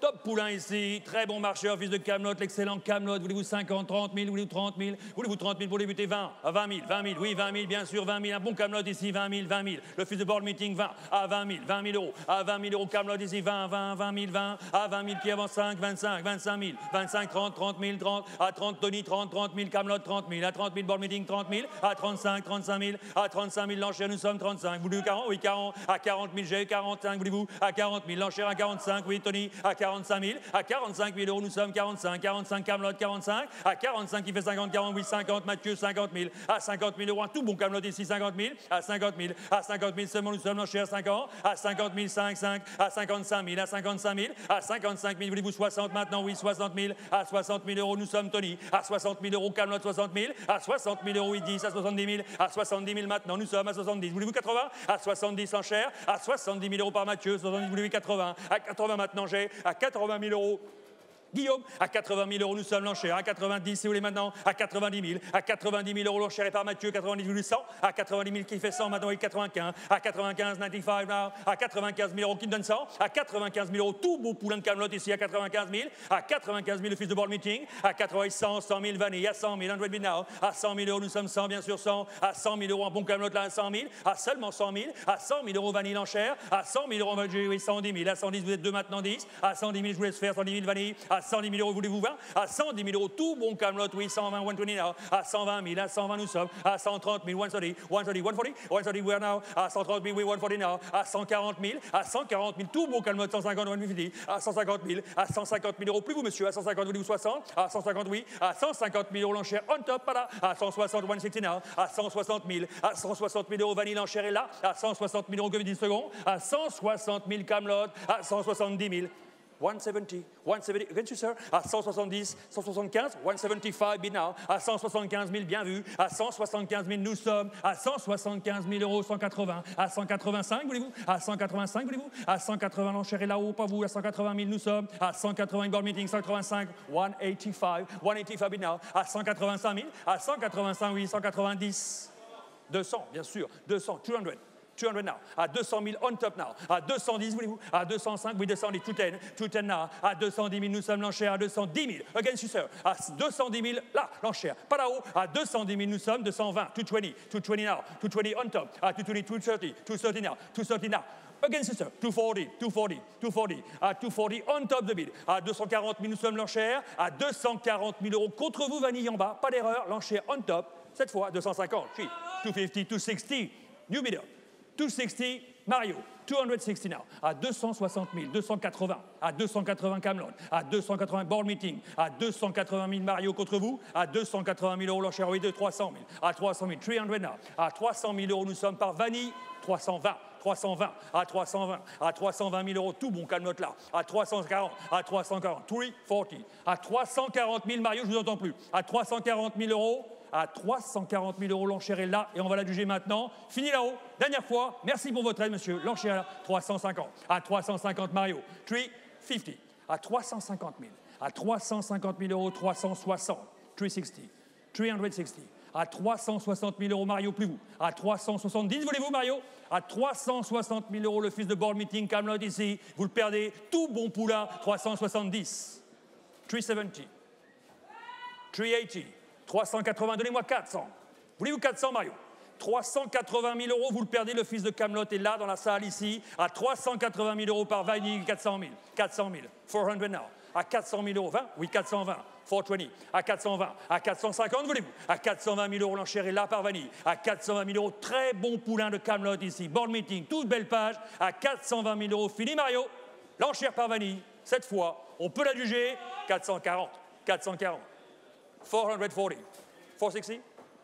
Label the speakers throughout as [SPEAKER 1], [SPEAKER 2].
[SPEAKER 1] top poulain ici, très bon marcheur, fils de Camelot, l'excellent Camelot. Voulez-vous 50, 30 000, voulez-vous 30 000, voulez-vous 30 000 pour débuter 20, à 20 000, 20 000, oui, 20 000, bien sûr, 20 000, un bon Camelot ici, 20 000, 20 000. Le fils de Board Meeting, 20, à 20 000, 20 000 euros, à 20 000 euros, Camelot ici, 20, 20, 20 000, 20, à 20 000 qui avance 5, 25, 25 000, 25, 30, 30 000, 30, à 30 Tony, 30, 30 000, Camelot, 30 000, à 30 000 Board Meeting, 30 000, à 35, 35 000, à 35 000 l'enchère, nous sommes 35, voulez-vous 40, oui, 40, à 40 000, j'ai 45, voulez-vous, à 40 000, l'enchère à 45, oui, Tony, à 45 000, à 45 000 euros, nous sommes 45, 45, Camelot, 45, à 45 qui fait 50, 40, oui, 50, Mathieu, 50 000, à 50 000 euros, un tout bon Camelot ici, 50 000, à 50 000, à 50 000 seulement, nous sommes l'enchère 50, à 50 000, 5, 5, à 55 000, à 55 000, à 55 000, voulez-vous 60 maintenant, oui, 60 000, à 60 000 euros, nous sommes Tony, à 60 000 euros, Camelot, 60 000, à 60 000 euros, oui, 10, à 70 000, à 70 000 maintenant, nous sommes à 70, voulez-vous 80, à 70 l'enchère, à 70 000 euros par Mathieu, 70, voulez-vous 80, à 80 maintenant, j'ai, à 80 000 euros, Guillaume, à 80 000 euros, nous sommes l'enchère. À 90, si vous voulez maintenant, à 90 000. À 90 000 euros, l'enchère est par Mathieu. 90 000, 100. À 90 000, qui fait 100 maintenant, oui, 95. À 95, 95 now. À 95 000 euros, qui me donne 100. À 95 000 euros, tout beau poulain de Camelot ici, à 95 000. À 95 000, le fils de Board Meeting. À 80 100, 100 000, vanille. À 100 000, 100 000 now. À 100 000 euros, nous sommes 100, bien sûr, 100. À 100 000 euros, un bon Camelot là, à 100 000. À seulement 100 000. À 100 000 euros, vanille, l'enchère. À 100 000 euros, oui, 110 000. À 110, vous êtes deux maintenant, 10. À 110 000, je vous laisse faire 110 000, vanille. À 110 000 euros, voulez-vous à 110 000 euros, tout bon Camelot, oui, 120, 120 now, à 120 000, à 120 nous sommes, à 130 000, 130, 130, 140, 130 we are now, à 130 000, oui, 140 now, à 140 000, à 140 000, tout bon Camelot, 150, 150, à 150 000, à 150 000 euros, plus vous monsieur, à 150 000 ou 60, à 150 oui, à 150 000 euros l'enchère, on top, voilà, à 160, 160 now, à 160 000, à 160 000 euros, vanille l'enchère est là, à 160 000 euros, que 10 secondes, à 160 000 Camelot, à 170 000. 170, 170, against you, sir, à 170, 175, 175 bid now, à 175 000, bien vu, à 175 000, nous sommes, à 175 000 euros, 180, à 185, voulez-vous, à 185, voulez-vous, à 180, l'enchère est là-haut, pas vous, à 180 000, nous sommes, à 180, board meeting, 185, 185 bid now, à 185 000, à 185, oui, 190, 200, bien sûr, 200, 200. 200 now, à 200 000 on top now, à 210, voulez-vous, à 205, oui, 210, 210 now, à 210 000, nous sommes l'enchère, à 210 000, against you, sir, à 210 000, là, l'enchère, pas là-haut, à 210 000, nous sommes, 220, 220, 220 now, 220 on top, à 220, 230, 230 now, 230 now, against you, sir, 240, 240, 240, à 240 on top de bid, à 240 000, nous sommes l'enchère, à 240 000 euros contre vous, vanille en bas, pas d'erreur, l'enchère on top, cette fois, 250, 250, 260, new bidder. 260, Mario, 260 now, à 260 000, 280, à 280 Camelot, à 280 Board Meeting, à 280 000 Mario contre vous, à 280 000 euros l'enchère, oui, de 300 000, à 300 000, 300 now, à 300 000 euros, nous sommes par vanille, 320, 320, à 320, à 320 000 euros, tout bon Camelot là, à 340, à 340, 340, à 340 000 Mario, je ne vous entends plus, à 340 000 euros, à 340 000 euros, l'enchère est là et on va la juger maintenant. Fini là-haut, dernière fois, merci pour votre aide, monsieur. L'enchère est là, 350, à 350 Mario, 350, à 350 000, à 350 000 euros, 360, 360, 360, à 360 000 euros, Mario, plus vous, à 370, voulez-vous, Mario, à 360 000 euros, le fils de Board Meeting, Camelot ici, vous le perdez, tout bon poulain, 370, 370, 380, 380, donnez-moi 400. Voulez-vous 400, Mario? 380 000 euros, vous le perdez, le fils de Camelot est là, dans la salle, ici, à 380 000 euros par vanille, 400 000, 400 000, 400 now, à 400 000 euros, 20, oui, 420, 420, à 420, à 450, voulez-vous? À 420 000 euros, l'enchère est là par vanille, à 420 000 euros, très bon poulain de Camelot ici, board meeting, toute belle page, à 420 000 euros, fini, Mario, l'enchère par vanille, cette fois, on peut la juger, 440, 440. 440, 460,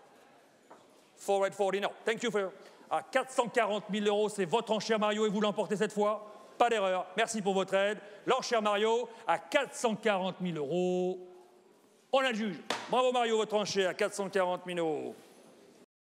[SPEAKER 1] 440, no, thank you for... À 440 000 euros, c'est votre enchère, Mario, et vous l'emportez cette fois. Pas d'erreur, merci pour votre aide. L'enchère, Mario, à 440 000 euros. On la juge. Bravo, Mario, votre enchère, à 440 000 euros.